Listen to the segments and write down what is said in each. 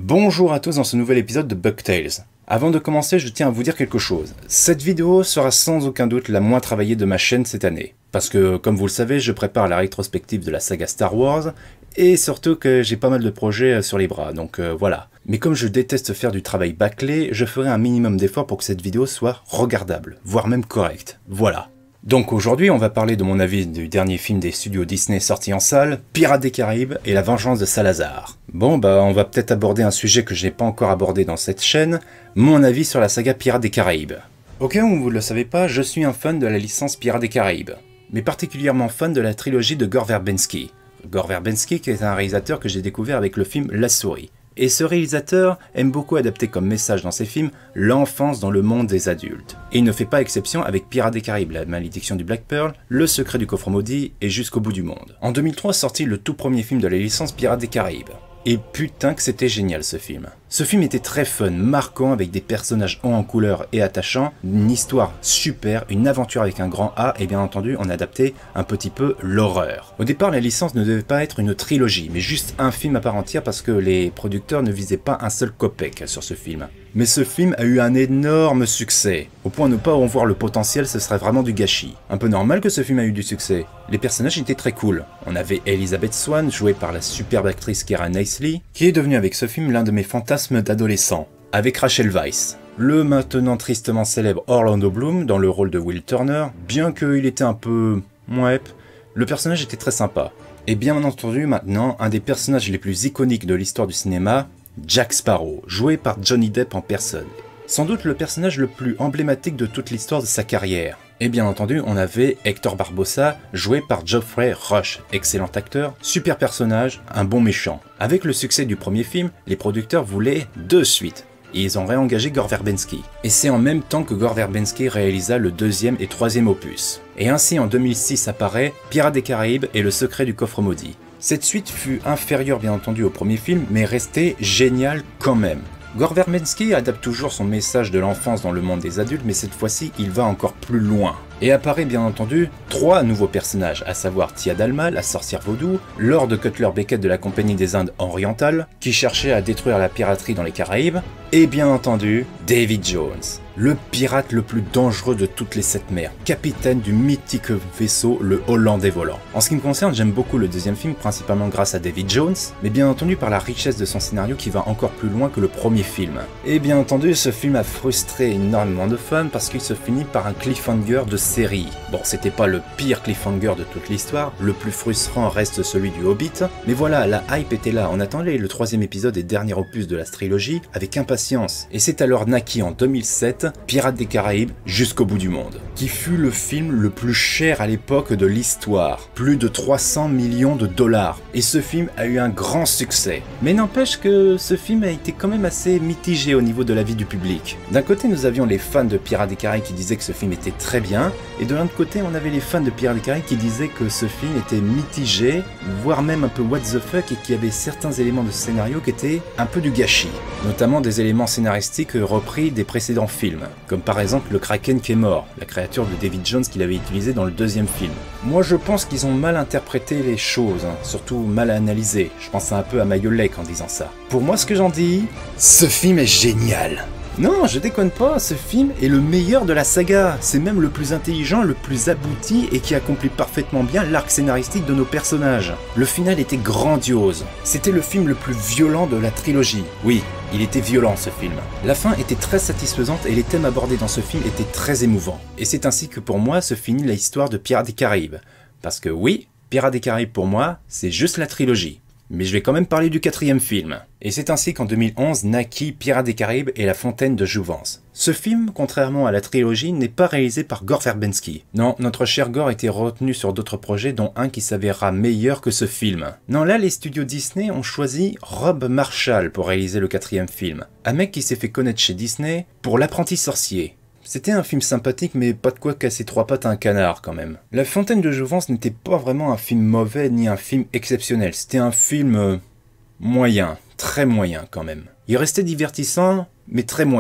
Bonjour à tous dans ce nouvel épisode de Bugtales. Avant de commencer, je tiens à vous dire quelque chose. Cette vidéo sera sans aucun doute la moins travaillée de ma chaîne cette année. Parce que, comme vous le savez, je prépare la rétrospective de la saga Star Wars, et surtout que j'ai pas mal de projets sur les bras, donc voilà. Mais comme je déteste faire du travail bâclé, je ferai un minimum d'efforts pour que cette vidéo soit regardable, voire même correcte. Voilà. Donc aujourd'hui, on va parler de mon avis du dernier film des studios Disney sorti en salle, Pirates des Caraïbes et la vengeance de Salazar. Bon on va peut-être aborder un sujet que je n'ai pas encore abordé dans cette chaîne, mon avis sur la saga Pirates des Caraïbes. Au cas où vous ne le savez pas, je suis un fan de la licence Pirates des Caraïbes, mais particulièrement fan de la trilogie de Gore Verbinski. Gore Verbinski qui est un réalisateur que j'ai découvert avec le film La Souris. Et ce réalisateur aime beaucoup adapter comme message dans ses films l'enfance dans le monde des adultes. Et il ne fait pas exception avec Pirates des Caraïbes, La Malédiction du Black Pearl, Le Secret du Coffre Maudit et Jusqu'au bout du monde. En 2003 sortit le tout premier film de la licence Pirates des Caraïbes. Et putain que c'était génial ce film. Ce film était très fun, marquant, avec des personnages hauts en couleur et attachants, une histoire super, une aventure avec un grand A, et bien entendu on adaptait un petit peu l'horreur. Au départ la licence ne devait pas être une trilogie, mais juste un film à part entière parce que les producteurs ne visaient pas un seul copec sur ce film. Mais ce film a eu un énorme succès, au point de ne pas en voir le potentiel, ce serait vraiment du gâchis. Un peu normal que ce film a eu du succès. Les personnages étaient très cool. On avait Elizabeth Swann, jouée par la superbe actrice Keira Knightley, qui est devenue avec ce film l'un de mes fantasmes d'adolescent, avec Rachel Weisz. Le maintenant tristement célèbre Orlando Bloom dans le rôle de Will Turner, bien qu'il était un peu... ouais, le personnage était très sympa. Et bien entendu maintenant, un des personnages les plus iconiques de l'histoire du cinéma, Jack Sparrow, joué par Johnny Depp en personne. Sans doute le personnage le plus emblématique de toute l'histoire de sa carrière. Et bien entendu, on avait Hector Barbossa, joué par Geoffrey Rush, excellent acteur, super personnage, un bon méchant. Avec le succès du premier film, les producteurs voulaient deux suites, et ils ont réengagé Gore Verbinski. Et c'est en même temps que Gore Verbinski réalisa le deuxième et troisième opus. Et ainsi en 2006 apparaît Pirates des Caraïbes et Le Secret du Coffre Maudit. Cette suite fut inférieure bien entendu au premier film, mais restait géniale quand même. Gore Verbinski adapte toujours son message de l'enfance dans le monde des adultes, mais cette fois-ci il va encore plus loin. Et apparaît bien entendu trois nouveaux personnages, à savoir Tia Dalma, la sorcière vaudou, Lord Cutler Beckett de la Compagnie des Indes orientales, qui cherchait à détruire la piraterie dans les Caraïbes, et bien entendu Davy Jones, le pirate le plus dangereux de toutes les sept mers, capitaine du mythique vaisseau le Hollandais volant. En ce qui me concerne, j'aime beaucoup le deuxième film, principalement grâce à Davy Jones, mais bien entendu par la richesse de son scénario qui va encore plus loin que le premier film. Et bien entendu, ce film a frustré énormément de fans parce qu'il se finit par un cliffhanger de série. Bon, c'était pas le pire cliffhanger de toute l'histoire, le plus frustrant reste celui du Hobbit, mais voilà, la hype était là, on attendait le troisième épisode et dernier opus de la trilogie avec impatience. Et c'est alors naquit en 2007, Pirates des Caraïbes jusqu'au bout du monde, qui fut le film le plus cher à l'époque de l'histoire, plus de 300 millions de dollars, et ce film a eu un grand succès. Mais n'empêche que ce film a été quand même assez mitigé au niveau de l'avis du public. D'un côté nous avions les fans de Pirates des Caraïbes qui disaient que ce film était très bien, et de l'autre côté on avait les fans de Pirates des Caraïbes qui disaient que ce film était mitigé, voire même un peu what the fuck, et qu'il y avait certains éléments de scénario qui étaient un peu du gâchis, notamment des éléments scénaristiques repris des précédents films, comme par exemple le Kraken qui est mort, la créature de Davy Jones qu'il avait utilisé dans le deuxième film. Moi je pense qu'ils ont mal interprété les choses, surtout mal analysé, je pense un peu à Michael Lake en disant ça. Pour moi ce que j'en dis, ce film est génial. Non, je déconne pas, ce film est le meilleur de la saga, c'est même le plus intelligent, le plus abouti et qui accomplit parfaitement bien l'arc scénaristique de nos personnages. Le final était grandiose, c'était le film le plus violent de la trilogie. Oui, il était violent ce film. La fin était très satisfaisante et les thèmes abordés dans ce film étaient très émouvants. Et c'est ainsi que pour moi se finit l'histoire de Pirates des Caraïbes. Parce que oui, Pirates des Caraïbes pour moi, c'est juste la trilogie. Mais je vais quand même parler du quatrième film. Et c'est ainsi qu'en 2011 naquit Pirates des Caraïbes et la Fontaine de Jouvence. Ce film, contrairement à la trilogie, n'est pas réalisé par Gore Verbinski. Non, notre cher Gore était retenu sur d'autres projets, dont un qui s'avéra meilleur que ce film. Non, là, les studios Disney ont choisi Rob Marshall pour réaliser le quatrième film. Un mec qui s'est fait connaître chez Disney pour L'Apprenti Sorcier. C'était un film sympathique, mais pas de quoi casser trois pattes à un canard quand même. La Fontaine de Jouvence n'était pas vraiment un film mauvais ni un film exceptionnel. C'était un film moyen, très moyen quand même. Il restait divertissant, mais très moyen.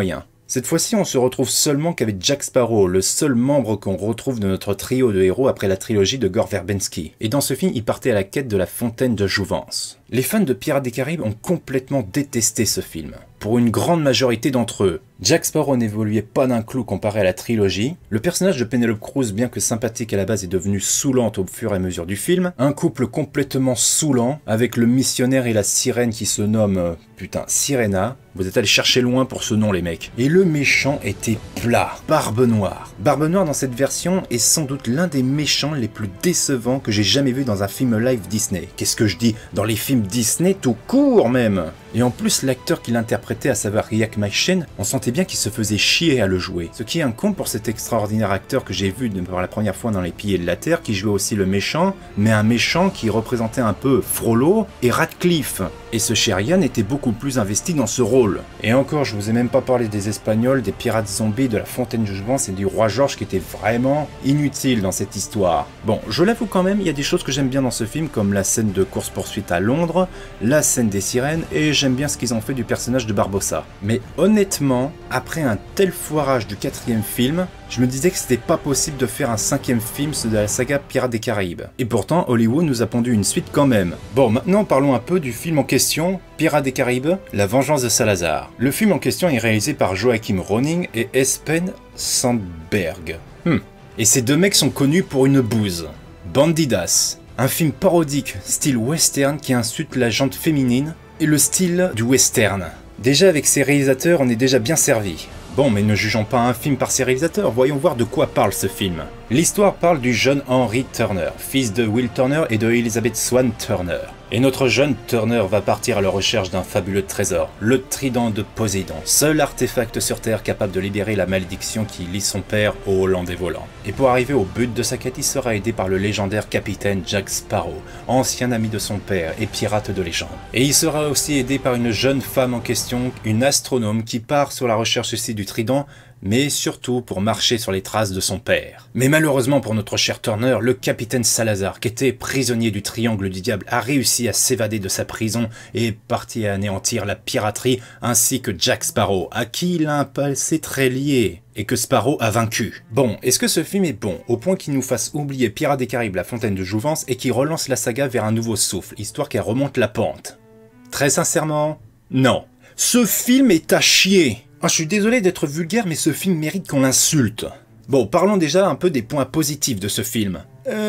Cette fois-ci, on se retrouve seulement qu'avec Jack Sparrow, le seul membre qu'on retrouve de notre trio de héros après la trilogie de Gore Verbinski. Et dans ce film, il partait à la quête de la fontaine de jouvence. Les fans de Pirates des Caraïbes ont complètement détesté ce film. Pour une grande majorité d'entre eux, Jack Sparrow n'évoluait pas d'un clou comparé à la trilogie. Le personnage de Penelope Cruz, bien que sympathique à la base, est devenu saoulante au fur et à mesure du film. Un couple complètement saoulant, avec le missionnaire et la sirène qui se nomme, Sirena. Vous êtes allés chercher loin pour ce nom, les mecs. Et le méchant était plat. Barbe Noire. Barbe Noire, dans cette version, est sans doute l'un des méchants les plus décevants que j'ai jamais vu dans un film live Disney. Qu'est-ce que je dis? Dans les films Disney tout court, même. Et en plus, l'acteur qui l'interprétait, à savoir Riak Maichen, on sentait bien qu'il se faisait chier à le jouer. Ce qui est un comble pour cet extraordinaire acteur que j'ai vu pour la première fois dans Les Piliers de la Terre, qui jouait aussi le méchant, mais un méchant qui représentait un peu Frollo et Radcliffe. Et ce cher Ian était beaucoup plus investi dans ce rôle. Et encore, je vous ai même pas parlé des Espagnols, des pirates zombies, de la Fontaine de Jouvence et du Roi George qui étaient vraiment inutiles dans cette histoire. Bon, je l'avoue quand même, il y a des choses que j'aime bien dans ce film, comme la scène de course-poursuite à Londres, la scène des sirènes, et j'aime bien ce qu'ils ont fait du personnage de Barbossa. Mais honnêtement, après un tel foirage du 4e film, je me disais que c'était pas possible de faire un 5e film de la saga Pirates des Caraïbes. Et pourtant, Hollywood nous a pondu une suite quand même. Bon, maintenant parlons un peu du film en question, Pirates des Caraïbes, La Vengeance de Salazar. Le film en question est réalisé par Joachim Ronning et Espen Sandberg. Et ces deux mecs sont connus pour une bouse. Bandidas, un film parodique, style western qui insulte la gente féminine et le style du western. Déjà avec ces réalisateurs, on est déjà bien servi. Bon, mais ne jugeons pas un film par ses réalisateurs, voyons voir de quoi parle ce film. L'histoire parle du jeune Henry Turner, fils de Will Turner et de Elizabeth Swann Turner. Et notre jeune Turner va partir à la recherche d'un fabuleux trésor, le trident de Poséidon, seul artefact sur Terre capable de libérer la malédiction qui lie son père au Hollandais volant. Et pour arriver au but de sa quête, il sera aidé par le légendaire capitaine Jack Sparrow, ancien ami de son père et pirate de légende. Et il sera aussi aidé par une jeune femme en question, une astronome qui part sur la recherche aussi du trident, mais surtout pour marcher sur les traces de son père. Mais malheureusement pour notre cher Turner, le capitaine Salazar, qui était prisonnier du Triangle du Diable, a réussi à s'évader de sa prison et est parti à anéantir la piraterie ainsi que Jack Sparrow, à qui il a un passé très lié, et que Sparrow a vaincu. Bon, est-ce que ce film est bon, au point qu'il nous fasse oublier Pirates des Caraïbes, la Fontaine de Jouvence, et qu'il relance la saga vers un nouveau souffle, histoire qu'elle remonte la pente? Très sincèrement, non. Ce film est à chier. Ah, je suis désolé d'être vulgaire, mais ce film mérite qu'on l'insulte. Bon, parlons déjà un peu des points positifs de ce film.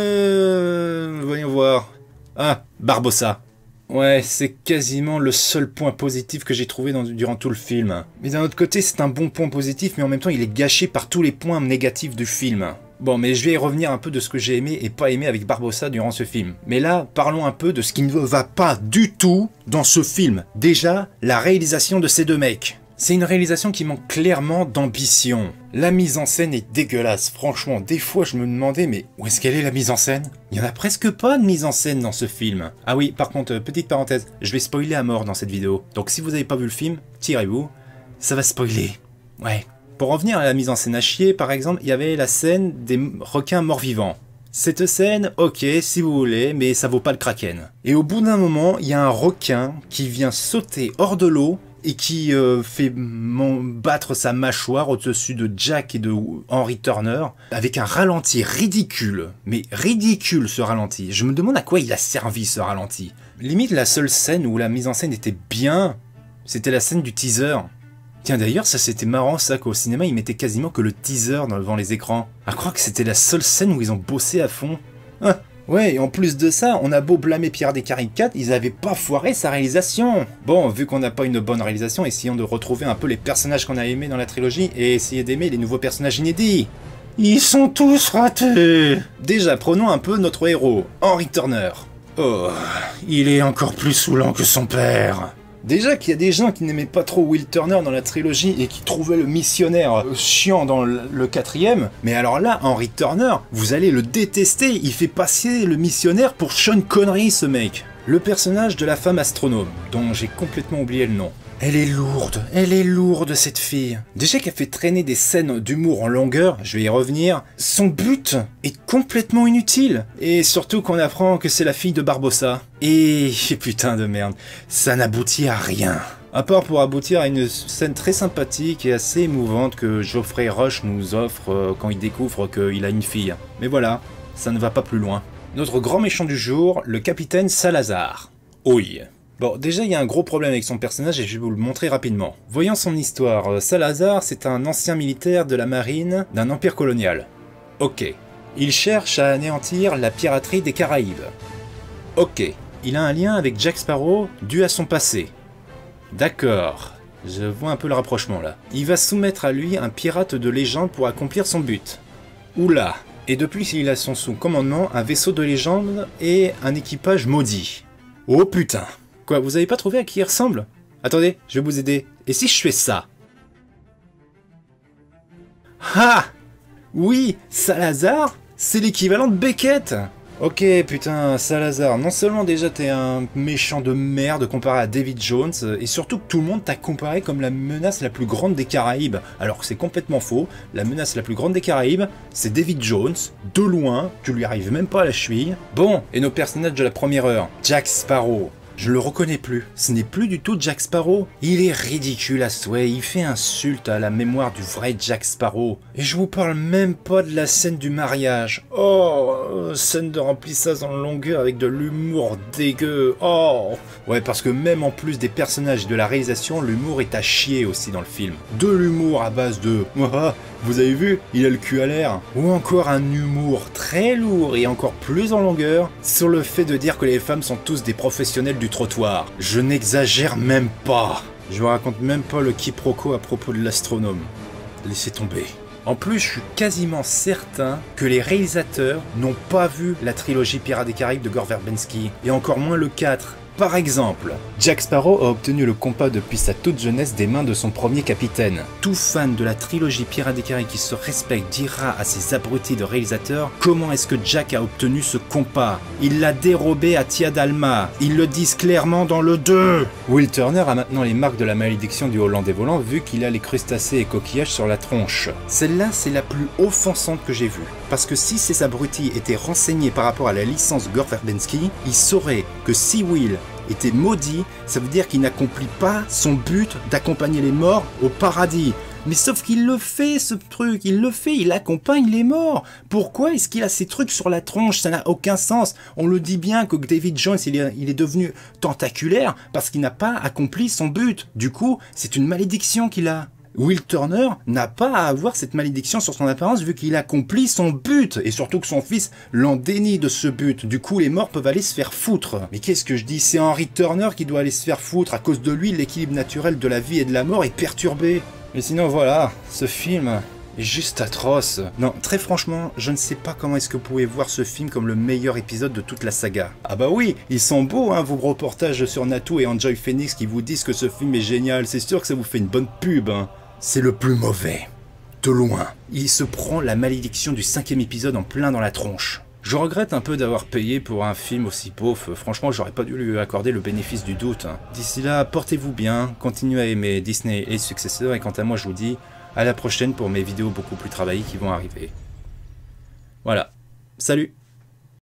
Voyons voir. Ah, Barbossa. Ouais, c'est quasiment le seul point positif que j'ai trouvé durant tout le film. Mais d'un autre côté, c'est un bon point positif, mais en même temps, il est gâché par tous les points négatifs du film. Bon, mais je vais y revenir un peu de ce que j'ai aimé et pas aimé avec Barbossa durant ce film. Mais là, parlons un peu de ce qui ne va pas du tout dans ce film. Déjà, la réalisation de ces deux mecs. C'est une réalisation qui manque clairement d'ambition. La mise en scène est dégueulasse, franchement, des fois je me demandais mais où est-ce qu'elle est la mise en scène? Il n'y en a presque pas de mise en scène dans ce film. Ah oui, par contre, petite parenthèse, je vais spoiler à mort dans cette vidéo. Donc si vous n'avez pas vu le film, tirez-vous, ça va spoiler. Ouais. Pour revenir à la mise en scène à chier, par exemple, il y avait la scène des requins morts-vivants. Cette scène, ok, si vous voulez, mais ça vaut pas le Kraken. Et au bout d'un moment, il y a un requin qui vient sauter hors de l'eau et qui fait battre sa mâchoire au-dessus de Jack et de Henry Turner avec un ralenti ridicule. Mais ridicule ce ralenti. Je me demande à quoi il a servi ce ralenti. Limite la seule scène où la mise en scène était bien, c'était la scène du teaser. Tiens d'ailleurs ça c'était marrant ça qu'au cinéma ils mettaient quasiment que le teaser devant les écrans. À croire que c'était la seule scène où ils ont bossé à fond. Ah. Ouais, et en plus de ça, on a beau blâmer Pirates des Caraïbes 4, ils avaient pas foiré sa réalisation. Bon, vu qu'on n'a pas une bonne réalisation, essayons de retrouver un peu les personnages qu'on a aimés dans la trilogie et essayer d'aimer les nouveaux personnages inédits. Ils sont tous ratés. Déjà, prenons un peu notre héros, Henry Turner. Oh, il est encore plus saoulant que son père. Déjà qu'il y a des gens qui n'aimaient pas trop Will Turner dans la trilogie et qui trouvaient le missionnaire chiant dans le 4e, mais alors là, Henry Turner, vous allez le détester, il fait passer le missionnaire pour Sean Connery ce mec. Le personnage de la femme astronome, dont j'ai complètement oublié le nom. Elle est lourde cette fille. Déjà qu'elle fait traîner des scènes d'humour en longueur, je vais y revenir, son but est complètement inutile. Et surtout qu'on apprend que c'est la fille de Barbossa. Et putain de merde, ça n'aboutit à rien. À part pour aboutir à une scène très sympathique et assez émouvante que Geoffrey Rush nous offre quand il découvre qu'il a une fille. Mais voilà, ça ne va pas plus loin. Notre grand méchant du jour, le capitaine Salazar. Oui. Bon, déjà il y a un gros problème avec son personnage et je vais vous le montrer rapidement. Voyons son histoire, Salazar c'est un ancien militaire de la marine d'un empire colonial. Ok. Il cherche à anéantir la piraterie des Caraïbes. Ok. Il a un lien avec Jack Sparrow dû à son passé. D'accord, je vois un peu le rapprochement là. Il va soumettre à lui un pirate de légende pour accomplir son but. Oula. Et depuis il a sous commandement un vaisseau de légende et un équipage maudit. Oh putain. Quoi, vous avez pas trouvé à qui il ressemble? Attendez, je vais vous aider. Et si je fais ça? Ah! Oui, Salazar, c'est l'équivalent de Beckett. Ok, putain, Salazar, non seulement déjà t'es un méchant de merde comparé à David Jones, et surtout que tout le monde t'a comparé comme la menace la plus grande des Caraïbes, alors que c'est complètement faux. La menace la plus grande des Caraïbes, c'est David Jones, de loin, tu lui arrives même pas à la cheville. Bon, et nos personnages de la première heure, Jack Sparrow. Je le reconnais plus, ce n'est plus du tout Jack Sparrow. Il est ridicule à souhait, il fait insulte à la mémoire du vrai Jack Sparrow. Et je vous parle même pas de la scène du mariage. Oh, scène de remplissage en longueur avec de l'humour dégueu. Oh. Ouais, parce que même en plus des personnages et de la réalisation, l'humour est à chier aussi dans le film. De l'humour à base de vous avez vu, il a le cul à l'air. Ou encore un humour très lourd et encore plus en longueur sur le fait de dire que les femmes sont tous des professionnels du trottoir. Je n'exagère même pas. Je vous raconte même pas le quiproquo à propos de l'astronome. Laissez tomber. En plus, je suis quasiment certain que les réalisateurs n'ont pas vu la trilogie Pirates des Caraïbes de Gore Verbinski, et encore moins le 4. Par exemple, Jack Sparrow a obtenu le compas depuis sa toute jeunesse des mains de son premier capitaine. Tout fan de la trilogie Pirates des Caraïbes qui se respecte dira à ces abrutis de réalisateurs comment est-ce que Jack a obtenu ce compas. Il l'a dérobé à Tia Dalma. Ils le disent clairement dans le 2. Will Turner a maintenant les marques de la malédiction du Hollandais volant vu qu'il a les crustacés et coquillages sur la tronche. Celle-là, c'est la plus offensante que j'ai vue. Parce que si ces abrutis étaient renseignés par rapport à la licence Gore Verbinski, ils sauraient que si Will était maudit, ça veut dire qu'il n'accomplit pas son but d'accompagner les morts au paradis. Mais sauf qu'il le fait, ce truc, il le fait, il accompagne les morts. Pourquoi est-ce qu'il a ces trucs sur la tronche? Ça n'a aucun sens. On le dit bien que David Jones, il est devenu tentaculaire parce qu'il n'a pas accompli son but. Du coup, c'est une malédiction qu'il a. Will Turner n'a pas à avoir cette malédiction sur son apparence vu qu'il accomplit son but, et surtout que son fils l'en dénie de ce but. Du coup, les morts peuvent aller se faire foutre. Mais qu'est-ce que je dis? C'est Henry Turner qui doit aller se faire foutre. À cause de lui, l'équilibre naturel de la vie et de la mort est perturbé. Mais sinon, voilà, ce film est juste atroce. Non, très franchement, je ne sais pas comment est-ce que vous pouvez voir ce film comme le meilleur épisode de toute la saga. Ah bah oui, ils sont beaux, hein, vos reportages sur Natou et Enjoy Phoenix qui vous disent que ce film est génial. C'est sûr que ça vous fait une bonne pub, hein. C'est le plus mauvais. De loin. Il se prend la malédiction du 5e épisode en plein dans la tronche. Je regrette un peu d'avoir payé pour un film aussi pauvre. Franchement, j'aurais pas dû lui accorder le bénéfice du doute. D'ici là, portez-vous bien, continuez à aimer Disney et successeurs, et quant à moi, je vous dis à la prochaine pour mes vidéos beaucoup plus travaillées qui vont arriver. Voilà. Salut!